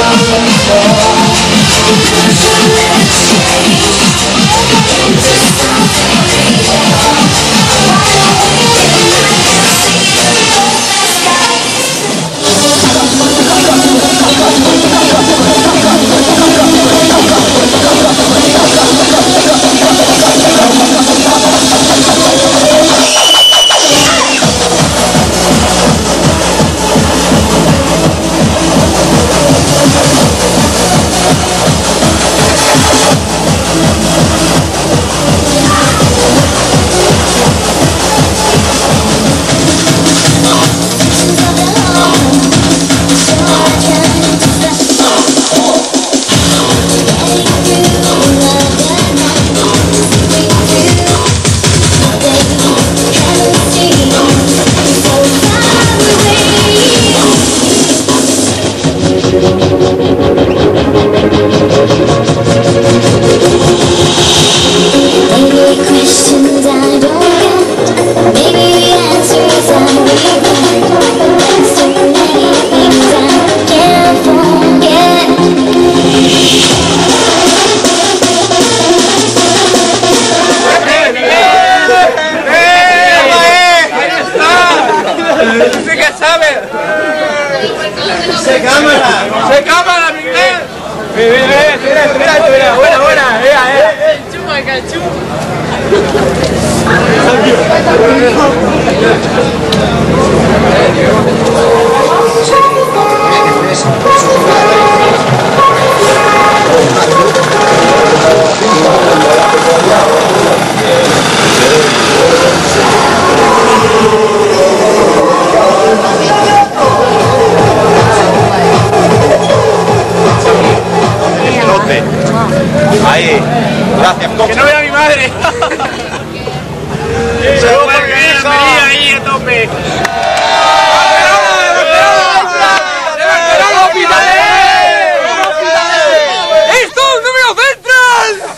Ahí, gracias. Que no vea a mi madre. Ahí a tope. ¡Esto es un número central!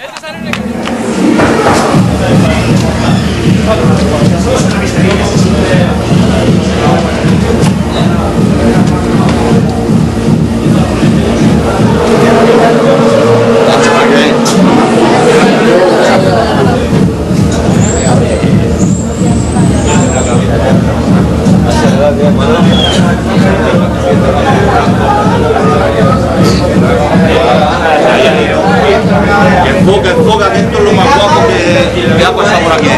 Enfoca, que esto es lo más guapo que ha pasado por aquí.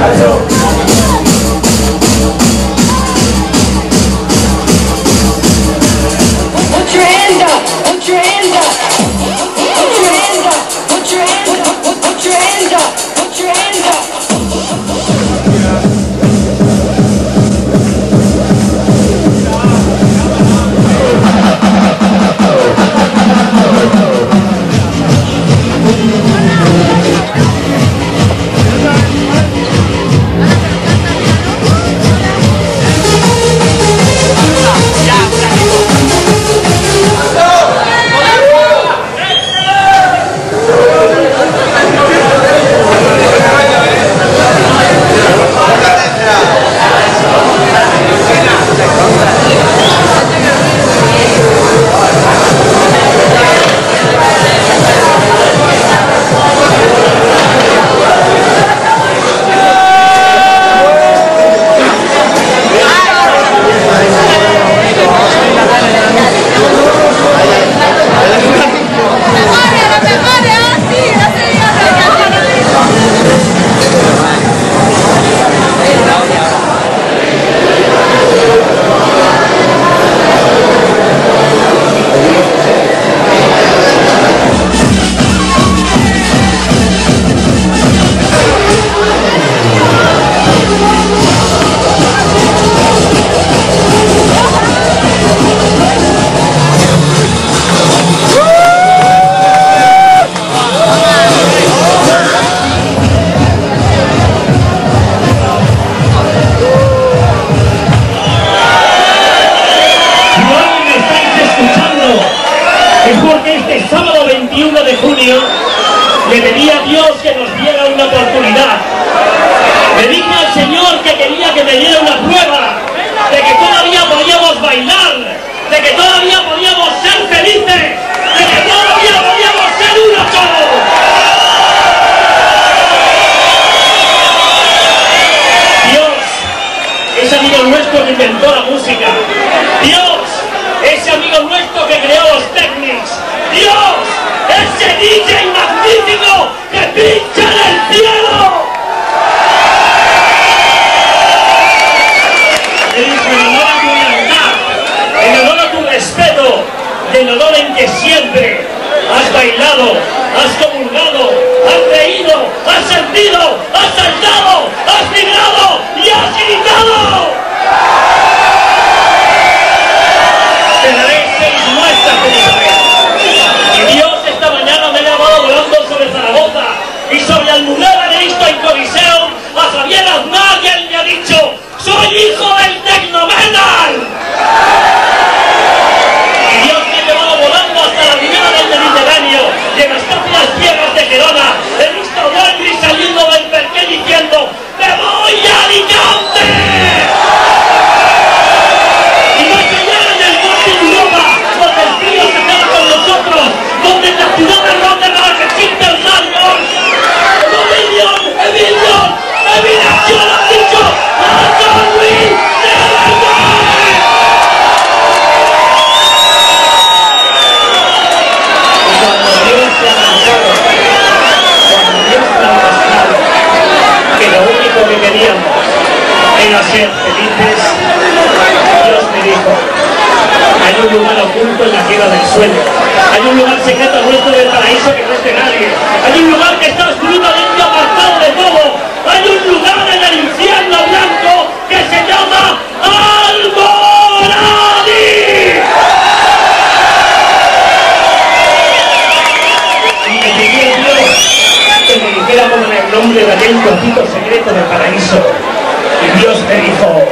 Le pedí a Dios que nos diera una oportunidad. Le dije al Señor que quería que me diera una prueba de que todavía podíamos bailar, de que todavía podíamos ser felices. Dios, ese DJ magnífico que pincha en el cielo. En honor a tu lealtad, en honor a tu respeto, en honor en que siempre has bailado, has comulgado, has reído, has sentido, has saltado, has vibrado y has gritado. Te daré 6 muestras de mi saber. Y Dios esta mañana me ha llamado volando sobre Zaragoza y sobre Almudena de Cristo en Coliseo a Javier Aznar, y él me ha dicho: soy hijo del tecnometal. Y Dios me ha llevado volando hasta la ribera del Mediterráneo y en las tápidas ciegas de Gerona he visto a Wendry saliendo del Perqué diciendo: ¡me voy a Alicante! Y más allá en el norte de Europa, donde el frío se queda con nosotros, donde en la ciudad de Rotterdam existe el Salmón, Emiliación ha dicho: ¡a San Luis de verdad! Que lo único que queríamos era ser felices, Dios me dijo: hay un lugar oculto en la tierra del sueño, hay un lugar secreto nuestro del paraíso que no es de nadie, hay un lugar que está absolutamente apartado de todo, hay un lugar en el infierno blanco que se llama Almoradí. Y me pidió Dios que me dijéramos en el nombre de aquel trocito secreto del paraíso. Y Dios me dijo,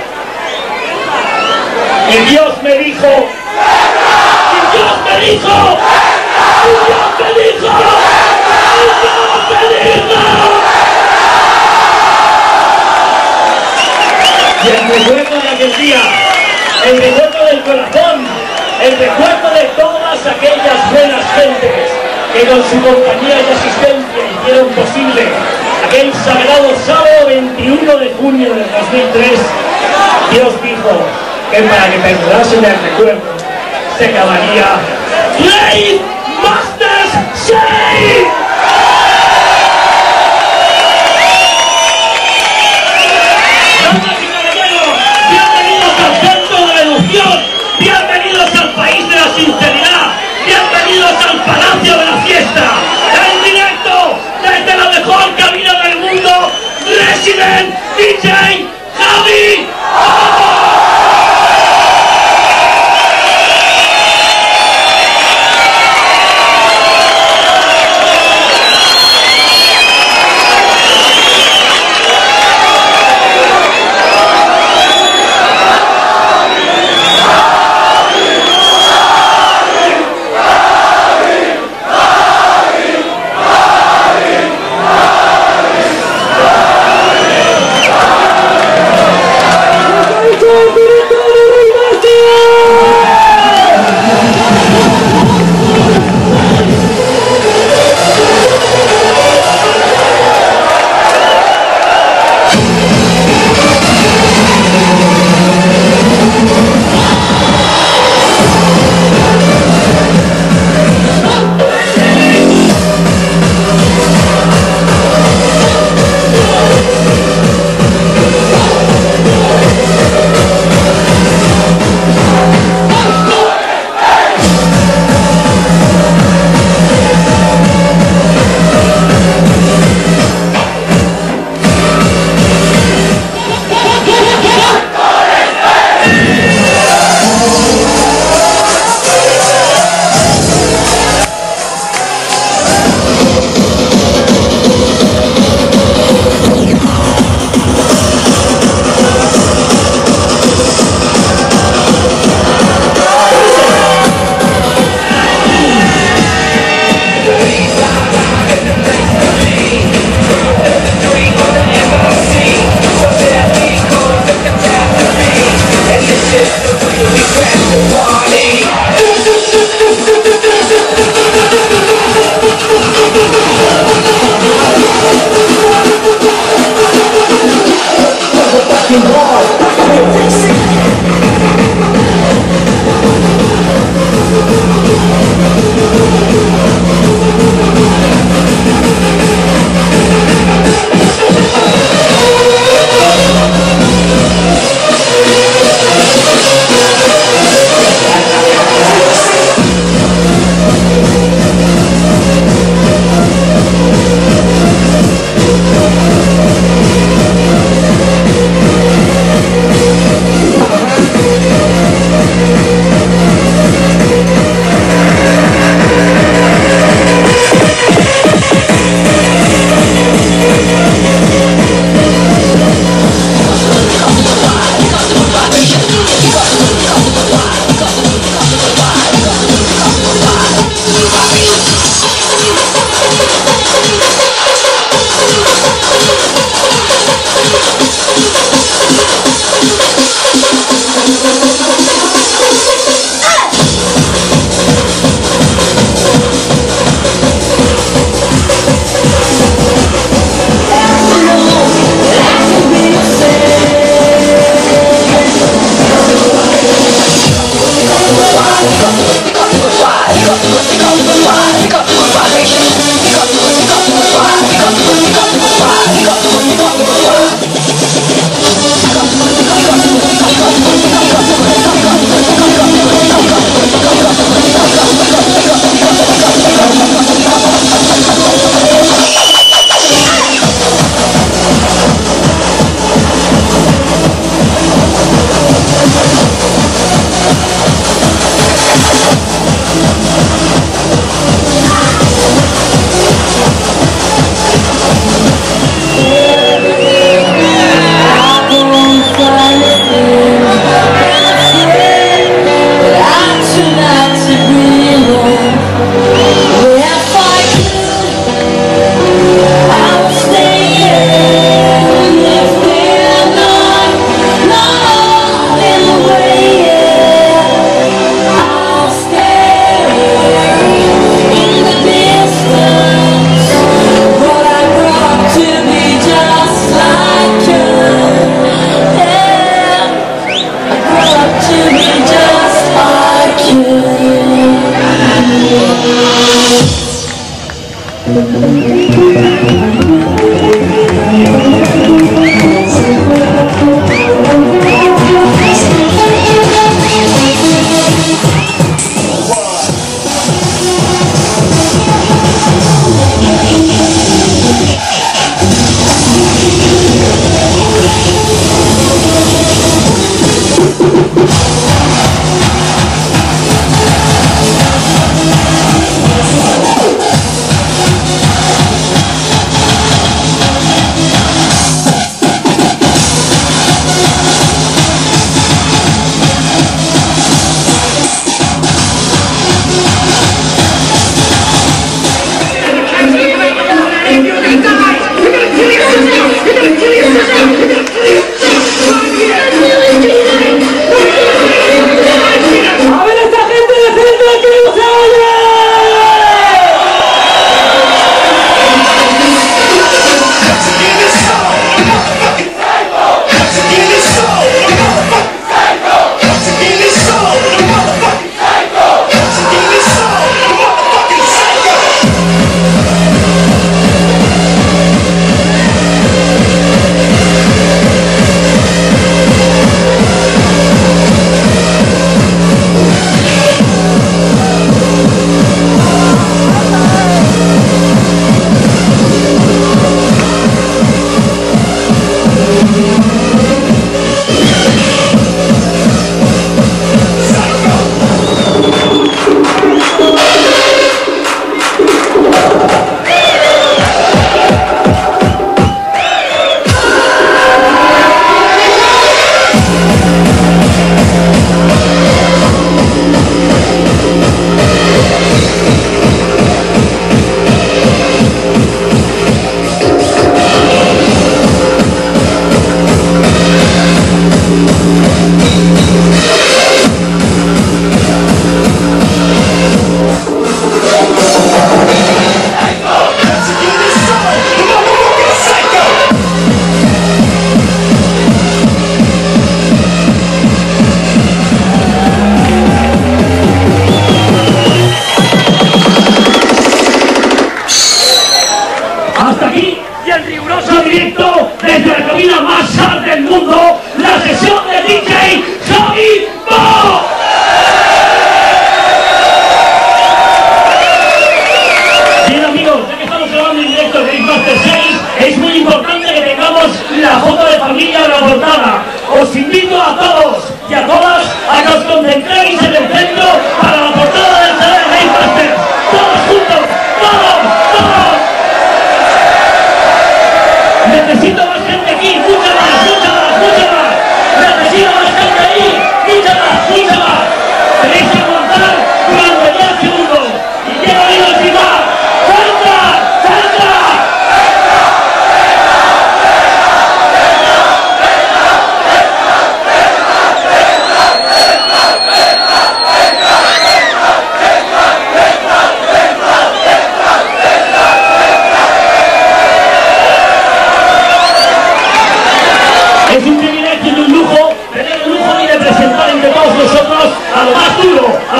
y el recuerdo de aquel día, el recuerdo del corazón, el recuerdo de todas aquellas buenas gentes que con su compañía y asistencia hicieron posible aquel sagrado sábado 21 de junio del 2003, Dios dijo que para que perdurasen el recuerdo se llamaría Grave Masters Shade. Damas y caballeros, bienvenidos al centro de la educación, bienvenidos al país de la sinceridad, bienvenidos al palacio de la fiesta, en directo desde la mejor cabina del mundo, Resident DJ Javi.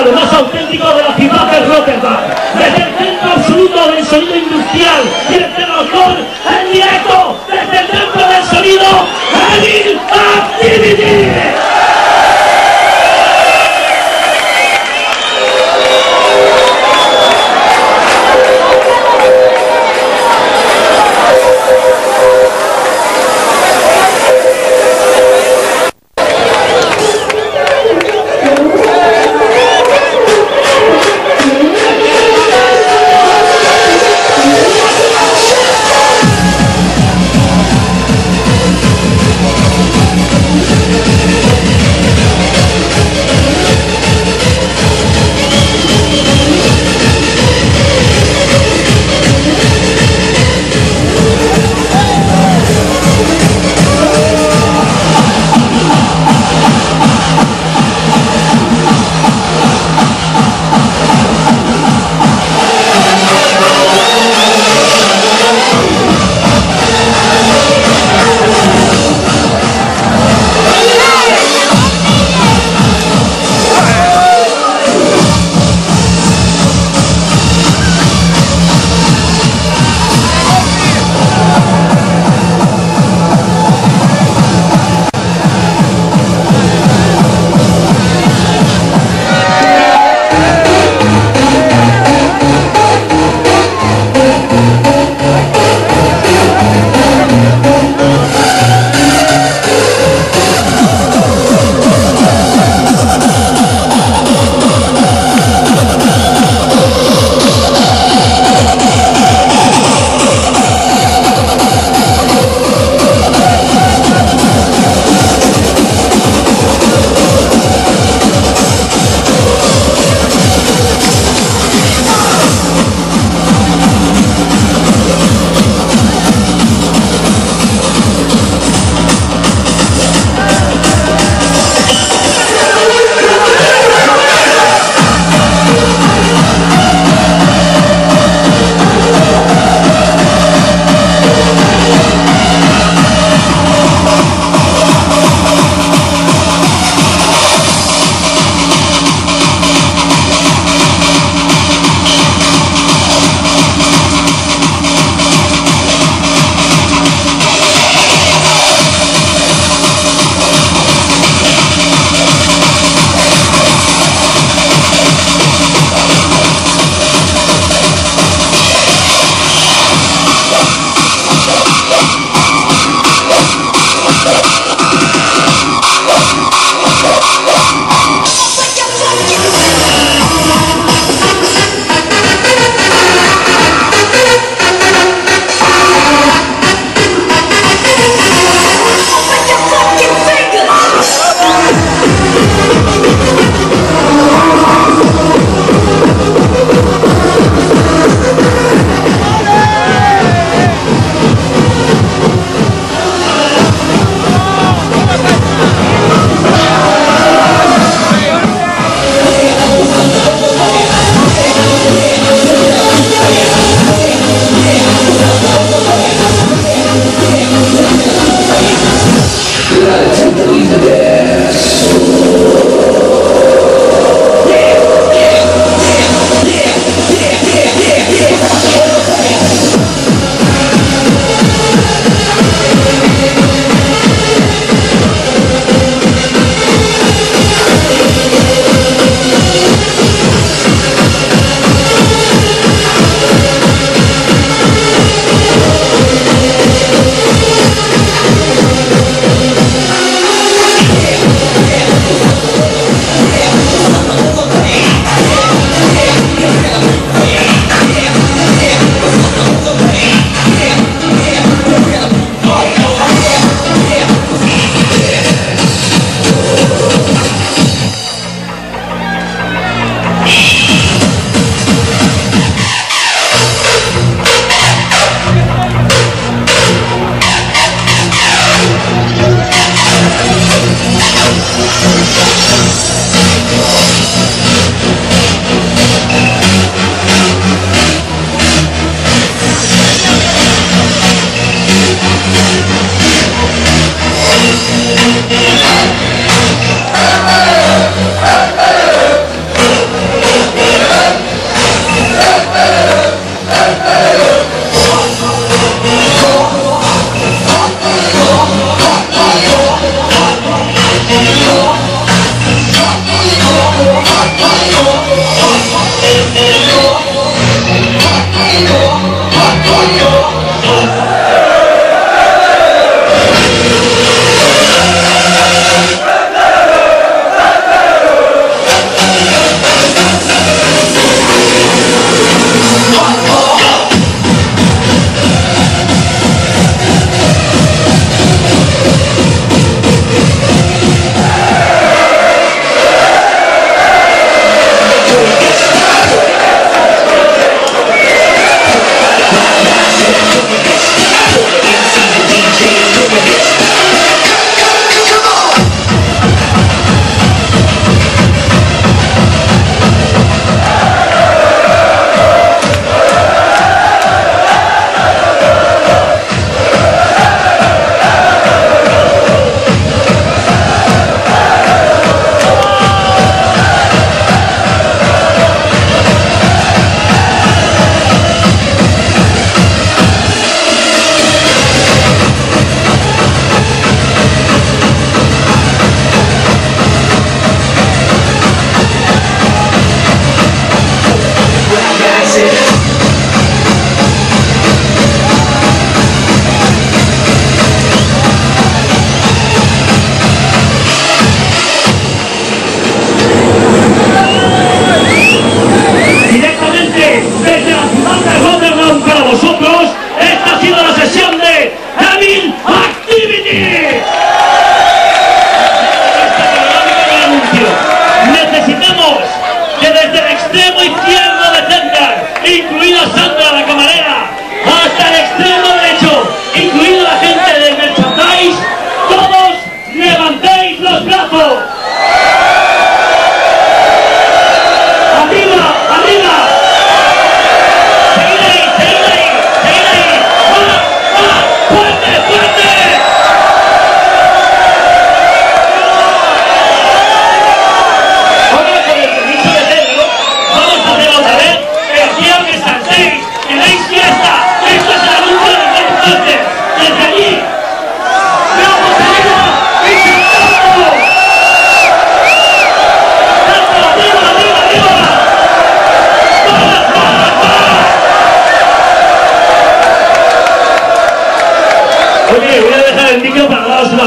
a lo más auténtico de la ciudad de Rotterdam, desde el centro absoluto del sonido industrial y el terror en directo desde el centro del sonido Evil Activity.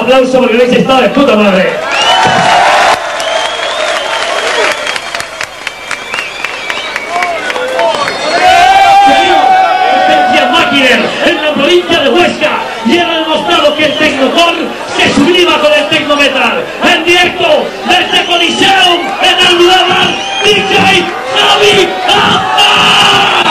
aplauso porque habéis estado de puta madre. En la provincia de Huesca y ha demostrado que el Tecnocore se sublima con el Tecnometal. En directo desde Coliseum en Almudévar, DJ Javi Aznar.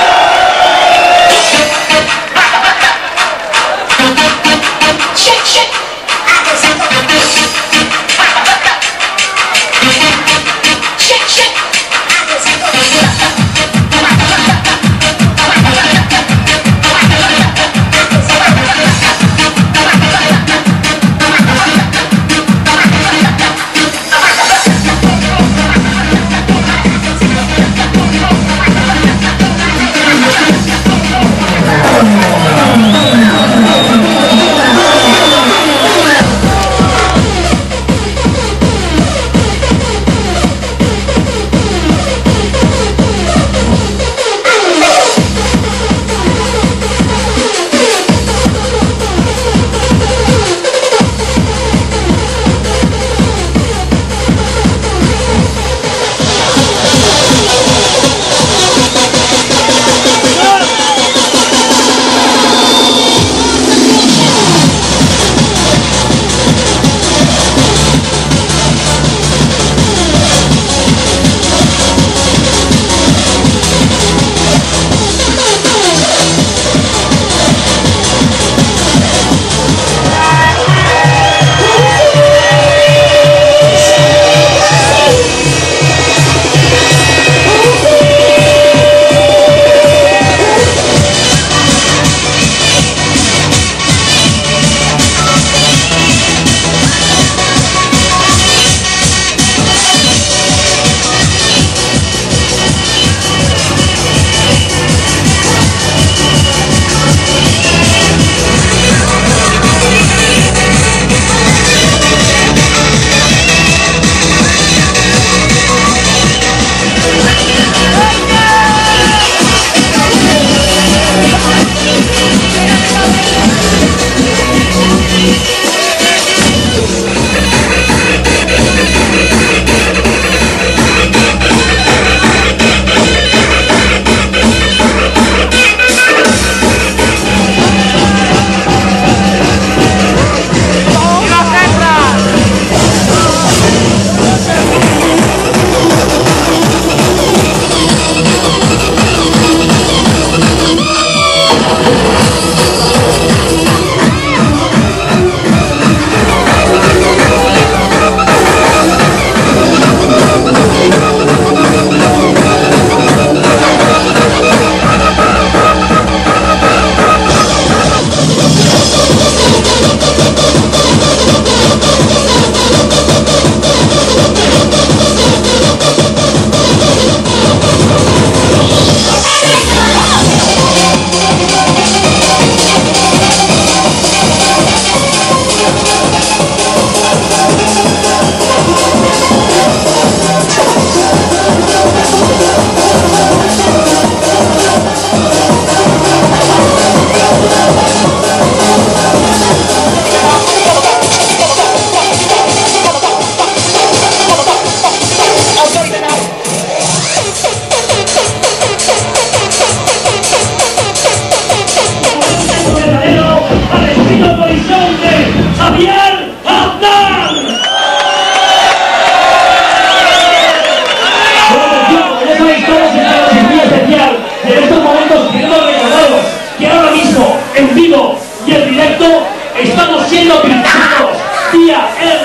Estamos siendo criticados vía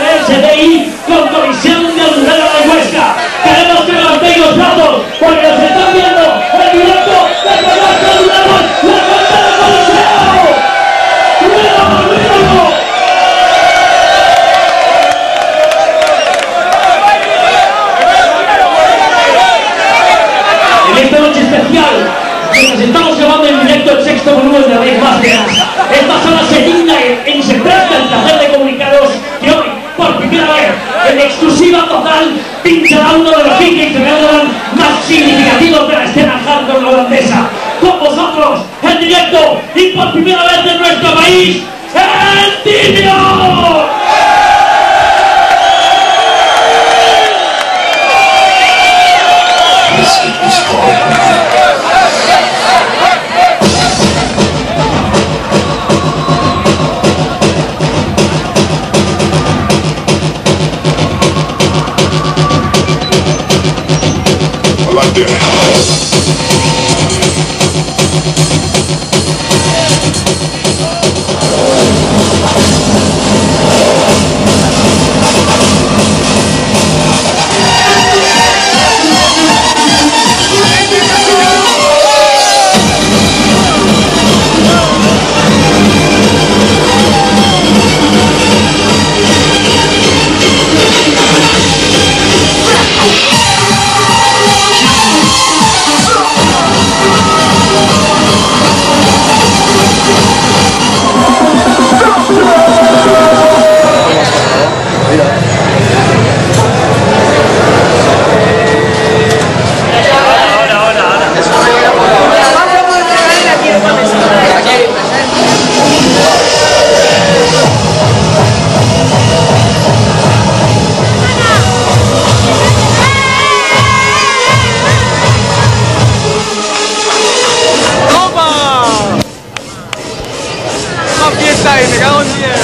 RSDI con Comisión de Almudévar de Huesca. Queremos que levantéis los brazos porque nos están viendo en directo de Comisión de Almudévar, la gente de Coliseo. ¡Ruido, ruido! En esta noche especial, mientras estamos grabando en directo el sexto volumen de Rey Masters, esta sala se digna y se presta el placer de comunicaros que hoy, por primera vez, en exclusiva total, pinchará uno de los DJs de Melbourne más significativos de la escena hardcore holandesa. Con vosotros, en directo y por primera vez en nuestro país, el Tibio. Me cago en 10.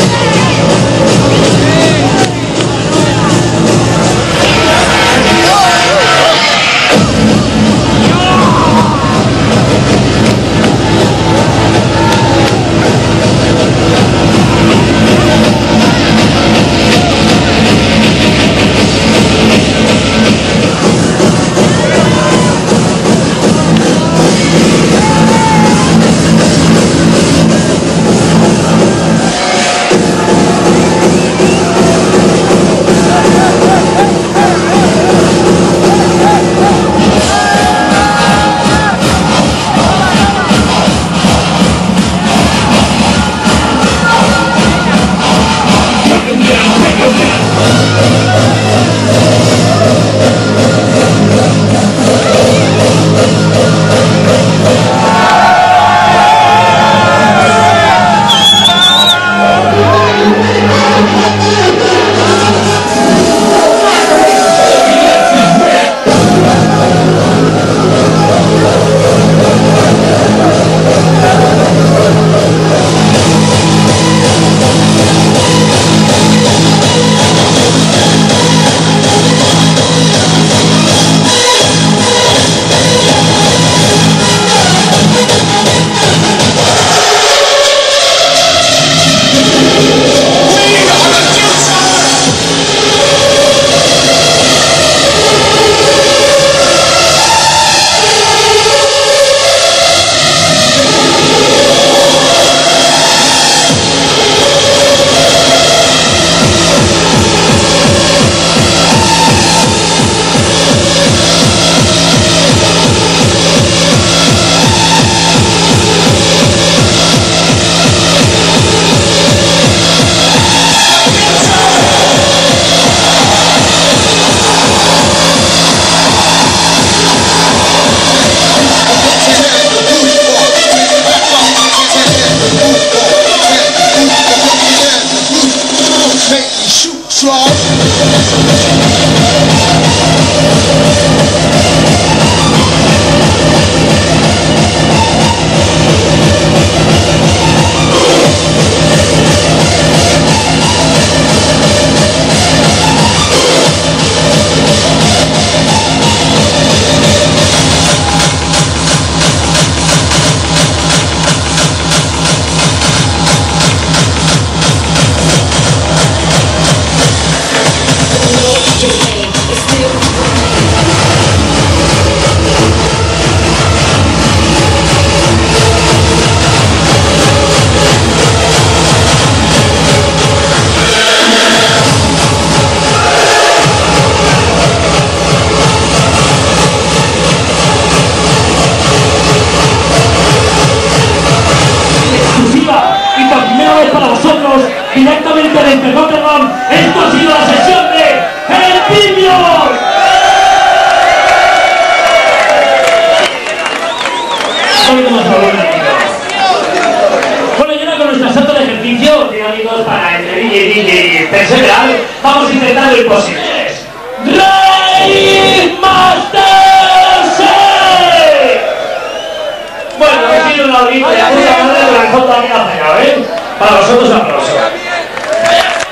Directamente desde Rotterdam, esto ha sido la sesión de El Pibio. Bueno, y ahora con nuestra salto de ejercicio, dinámicos para entre y perseverar, vamos a intentar lo imposible. ¡Race Master! Bueno, ha sido una horita de puta madre, pero el fondo aquí ha fallado, ¿eh? Para vosotros aplausos.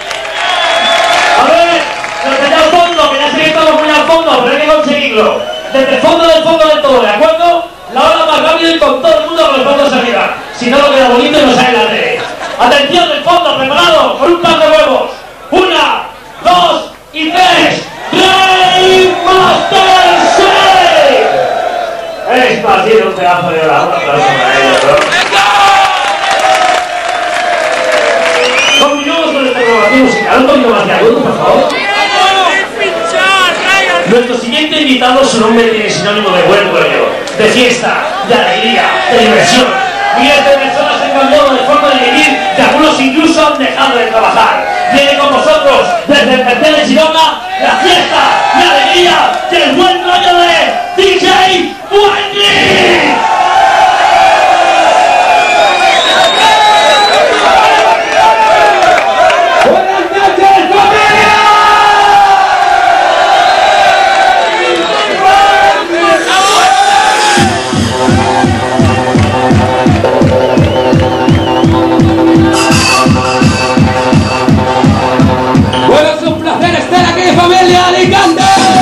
A ver, los que ya al fondo, que ya sé que estamos muy al fondo, pero hay que conseguirlo. desde el fondo del todo, ¿de acuerdo? La ola más rápido y con todo el mundo con los brazos arriba. Si no, no queda bonito y no sale la tele. Atención del fondo, preparado, con un par de huevos. 1, 2 y 3. ¡Game Master 6! Esto ha sido un pedazo de hora. Un aplauso para ellos, ¿no? Continuamos con esta programación musical. Un poquito más de agudo, por favor. Nuestro siguiente invitado, su nombre tiene sinónimo de buen rollo, de fiesta, de alegría, de diversión. Miles de personas se han cambiado de forma de vivir y algunos incluso han dejado de trabajar. Viene con vosotros desde el Merced de Girona la fiesta, la alegría y el buen rollo de DJ Wendy. ¡Familia Alicante!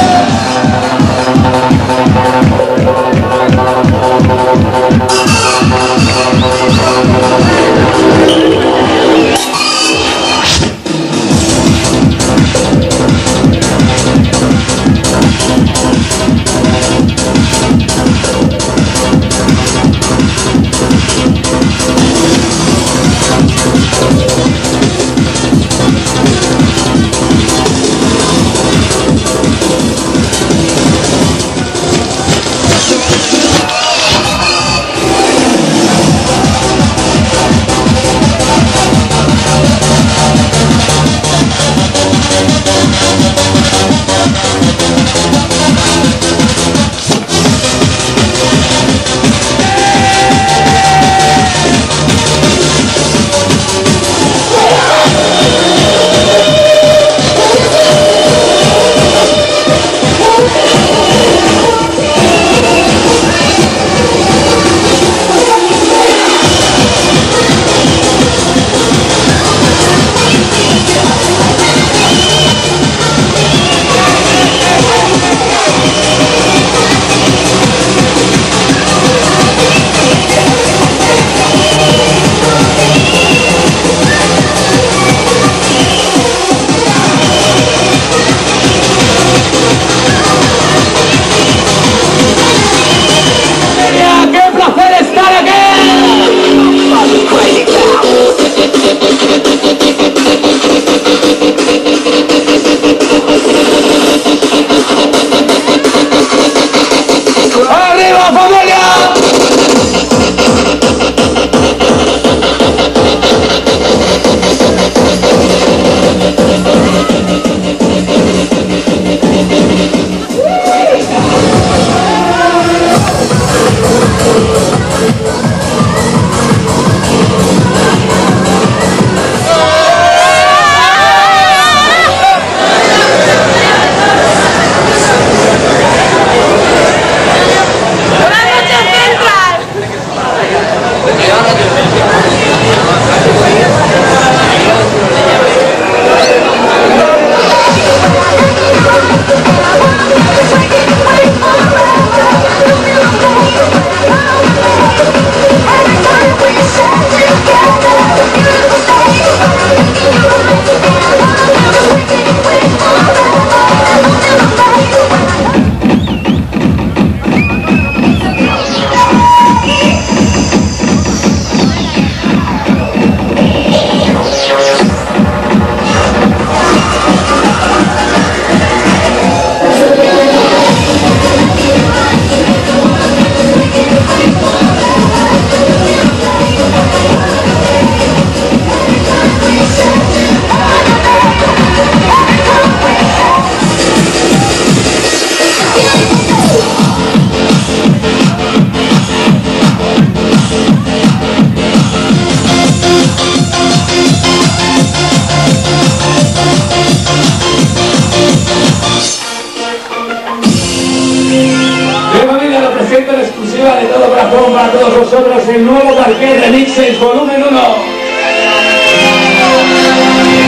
Para todos vosotros el nuevo Parquet Remixes volumen 1.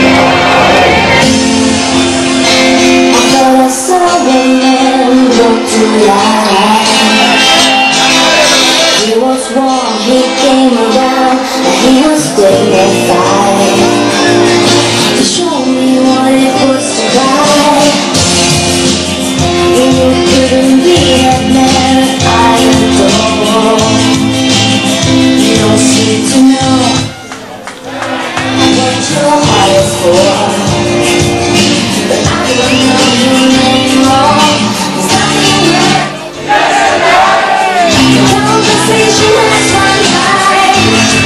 Ahora solo me July. He was warm, he came around, and he was dignified. He showed me what it was to cry. You couldn't be that man I adore. You don't seem to know what your heart is for. But I don't know you anymore. There's nothing left. The conversation has run high.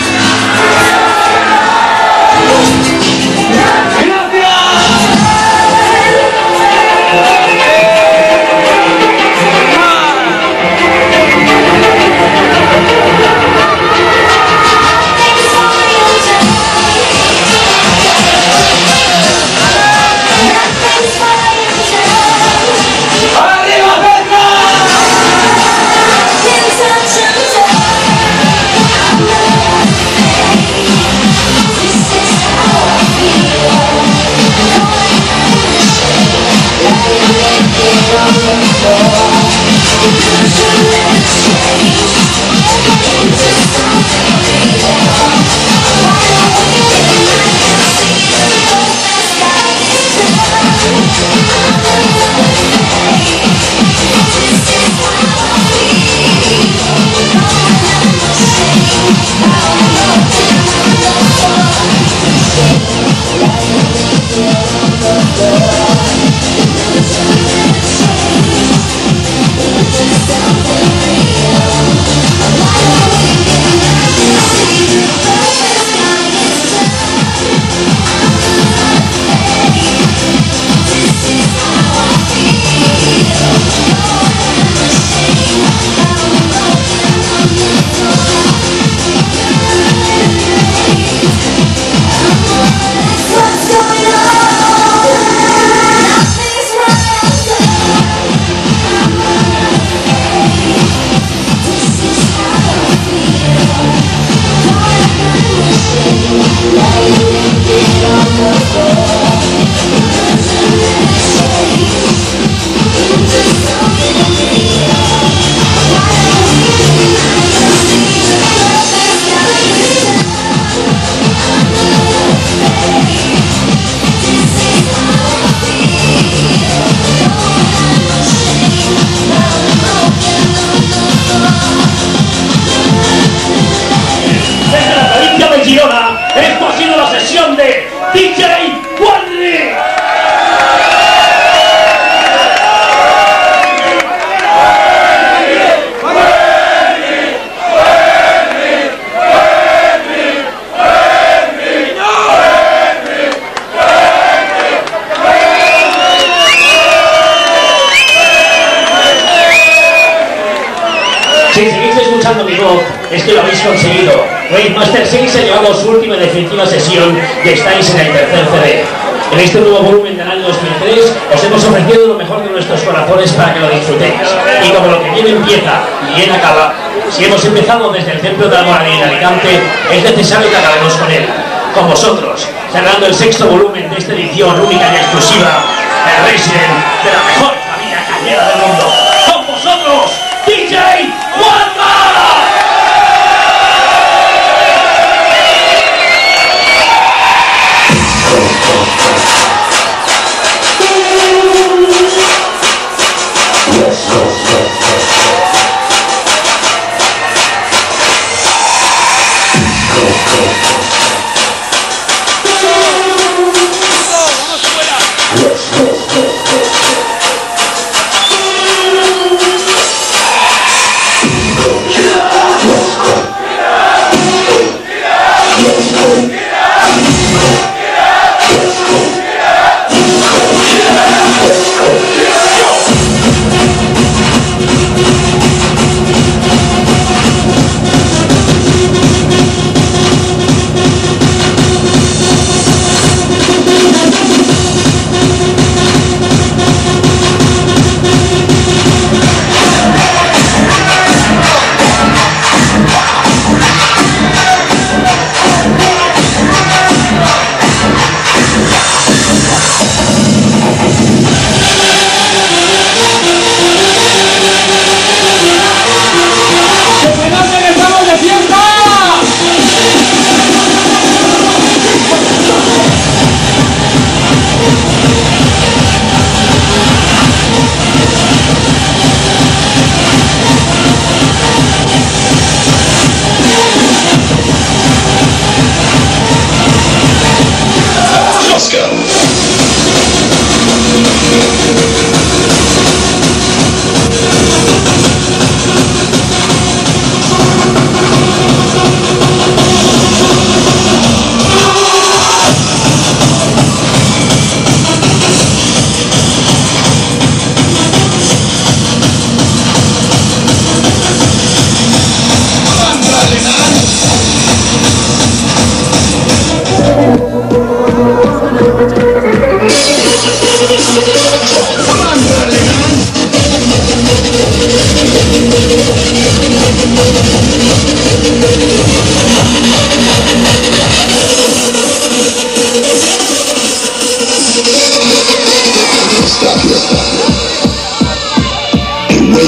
Esto ha sido la sesión de DJ Wanry. Si seguís escuchando mi voz, es que lo habéis conseguido. Wavemaster 6 ha llevado su última y definitiva sesión y estáis en el tercer CD. En este nuevo volumen del año 2003 os hemos ofrecido lo mejor de nuestros corazones para que lo disfrutéis. Y como lo que bien empieza y bien acaba, si hemos empezado desde el Templo de la Moradía en Alicante, es necesario que acabemos con él. Con vosotros, cerrando el sexto volumen de esta edición única y exclusiva, el Resident de la mejor familia cañera del mundo. Con vosotros, DJ Wanry.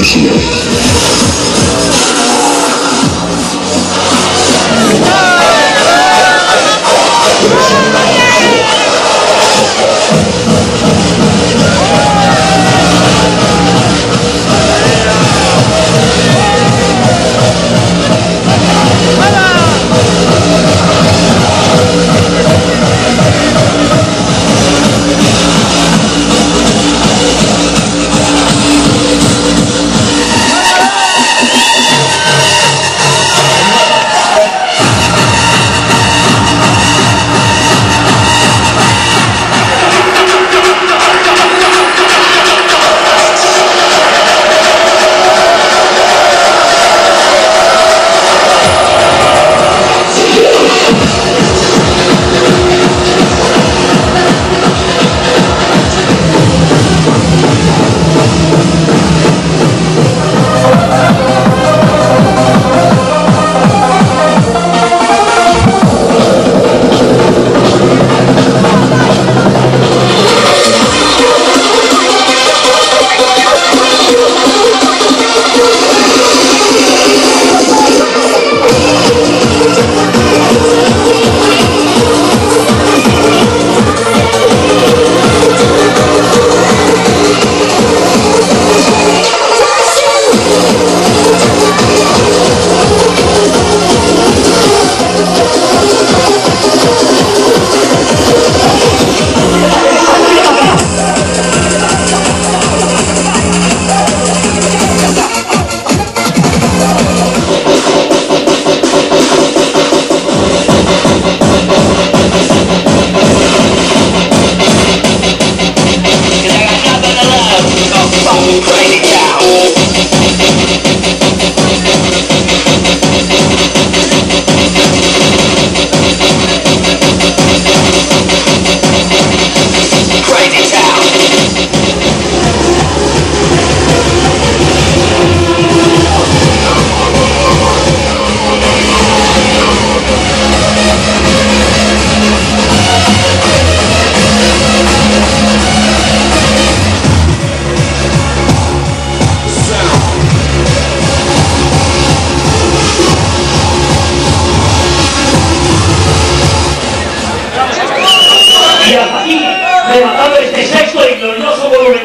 rematando este sexto y glorioso volumen.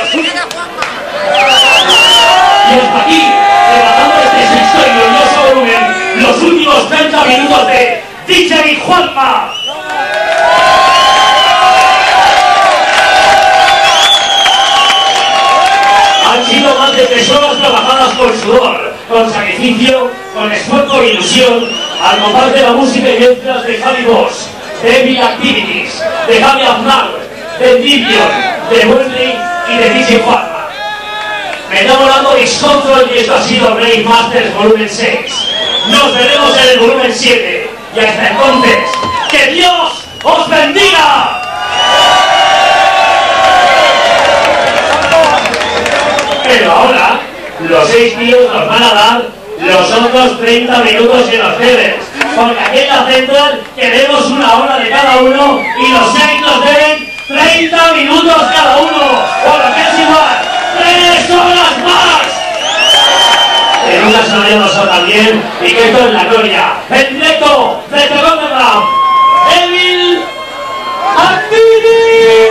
Y hasta aquí, rematando este sexto y glorioso volumen, los últimos 30 minutos de DJ Juanma. Han sido más de 3 horas trabajadas con sudor, con sacrificio, con esfuerzo e ilusión, al compás de la música y letras de Javi Bosch, de Evil Activities, de Javi Aznar, de Divion, de Wendy y de DJ Juanma. Me llamo Lando Discontrol y esto ha sido Rave Masters Volumen 6. Nos veremos en el Volumen 7 y hasta entonces, ¡que Dios os bendiga! Pero ahora, los 6 tíos nos van a dar los otros 30 minutos que nos deben. Porque aquí en la central queremos 1 hora de cada uno y los 6 nos deben 30 minutos cada uno. O lo que es igual, 3 horas más. Que nunca se lo hayamos pasado tan bien y que esto es la gloria. En directo, desde Rotterdam, Evil Activities.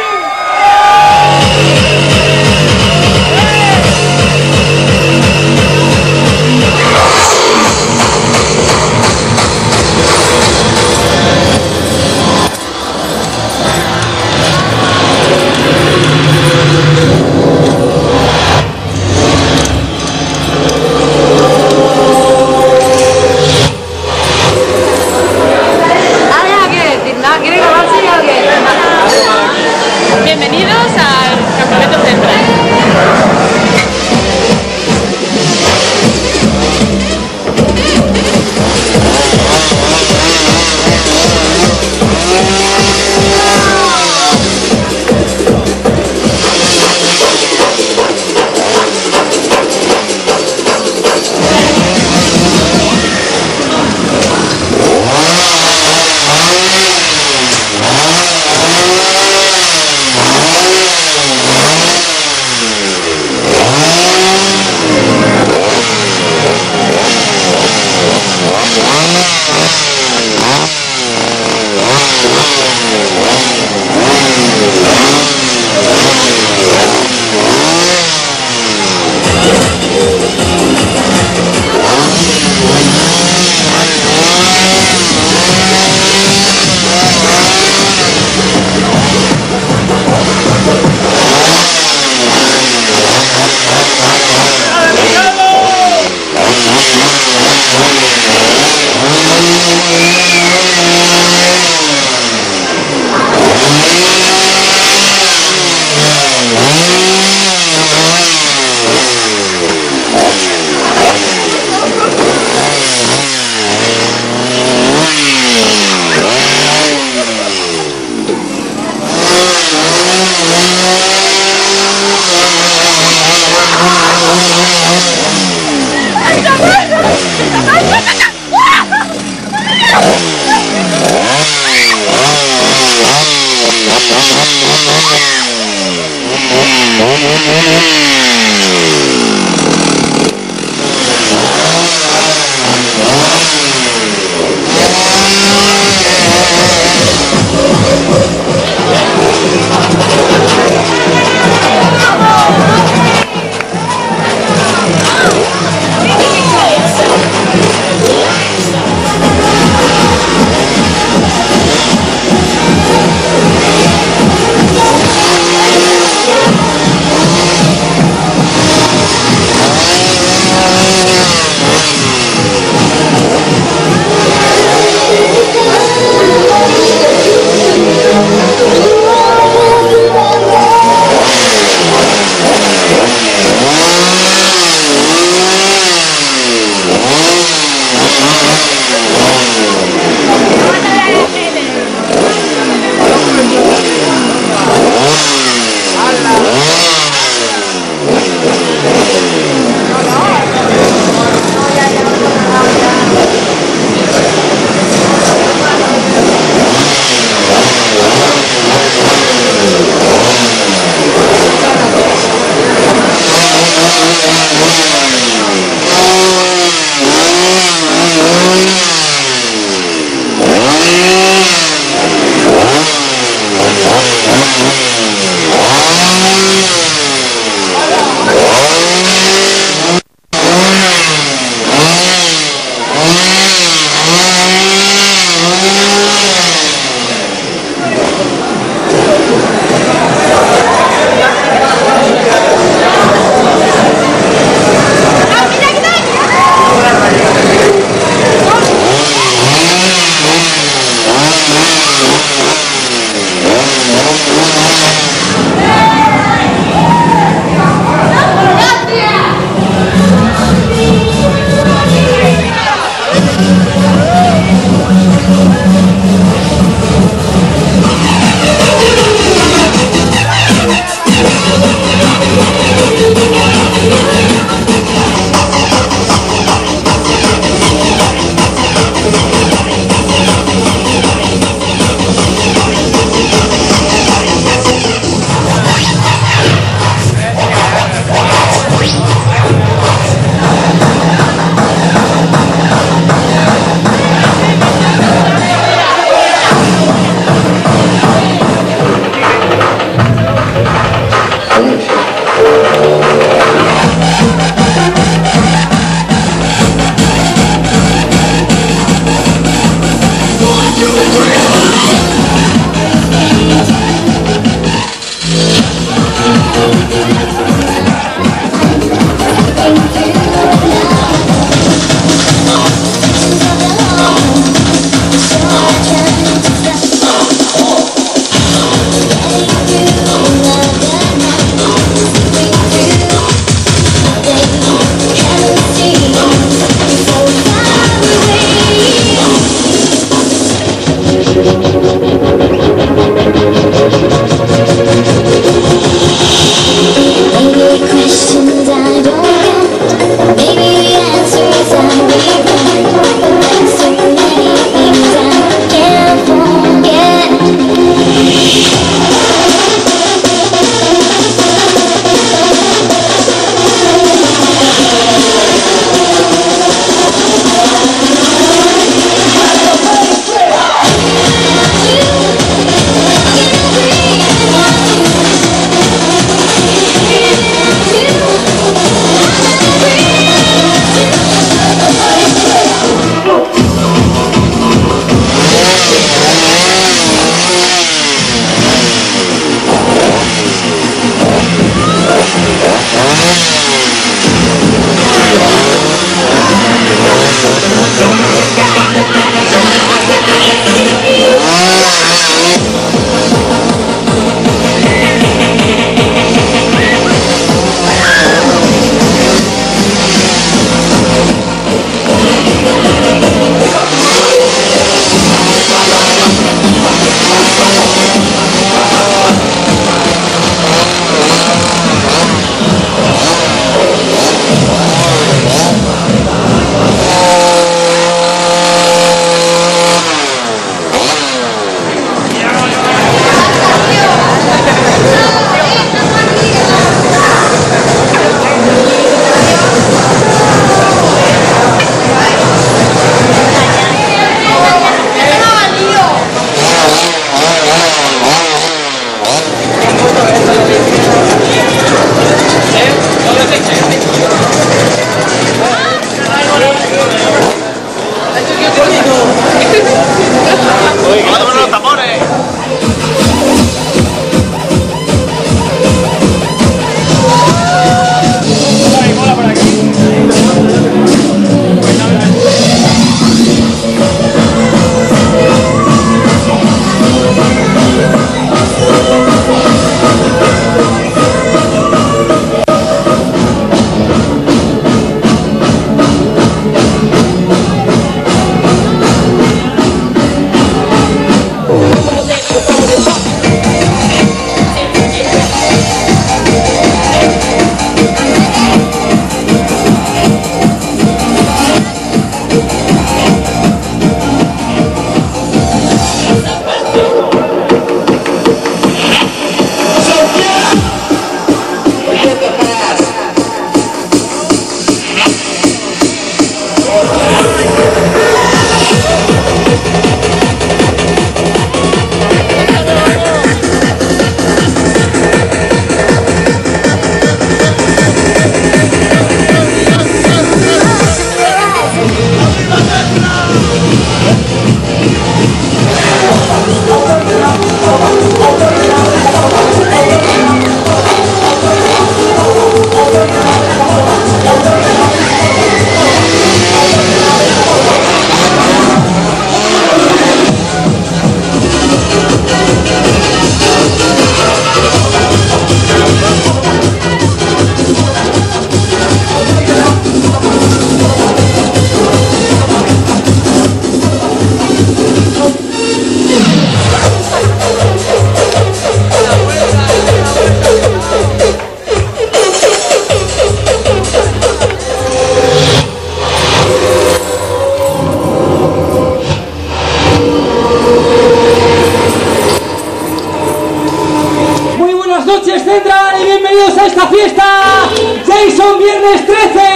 fiesta! ¡Jason Viernes 13!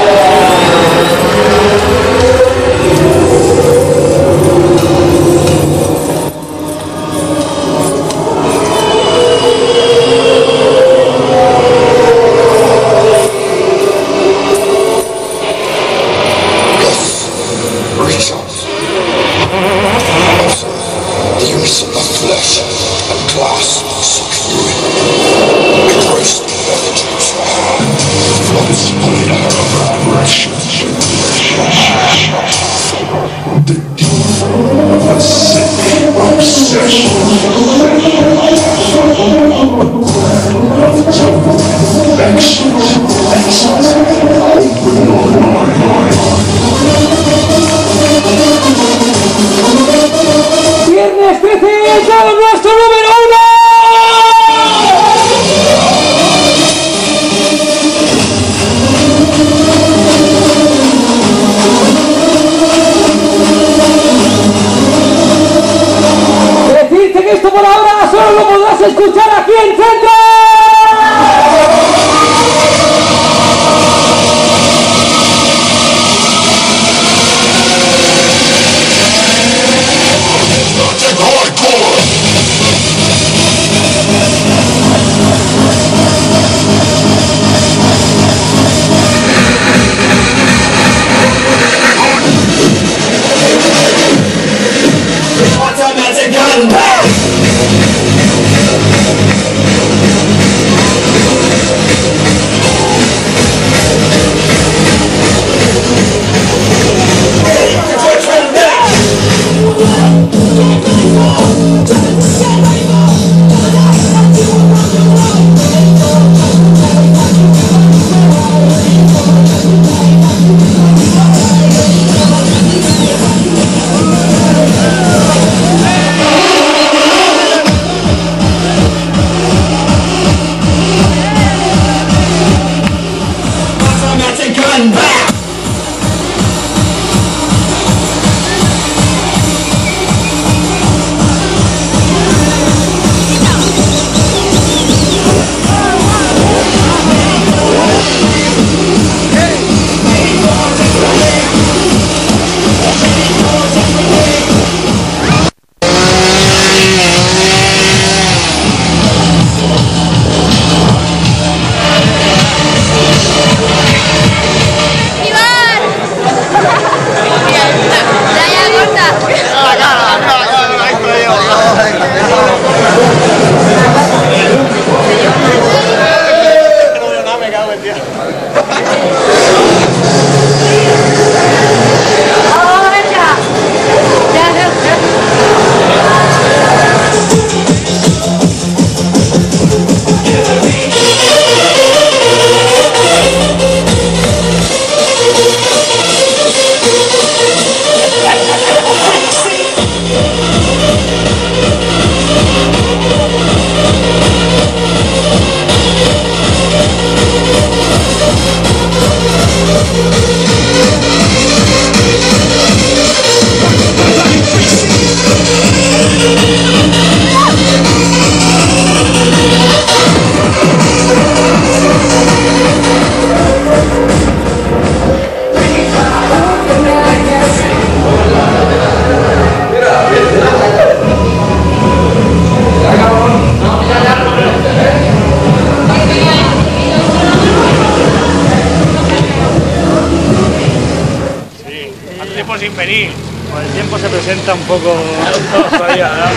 Viernes 13 es nuestro número 1. Decirte que esto por ahora solo lo podrás escuchar aquí en Centro. Sin venir, pues el tiempo se presenta un poco todavía, ¿no?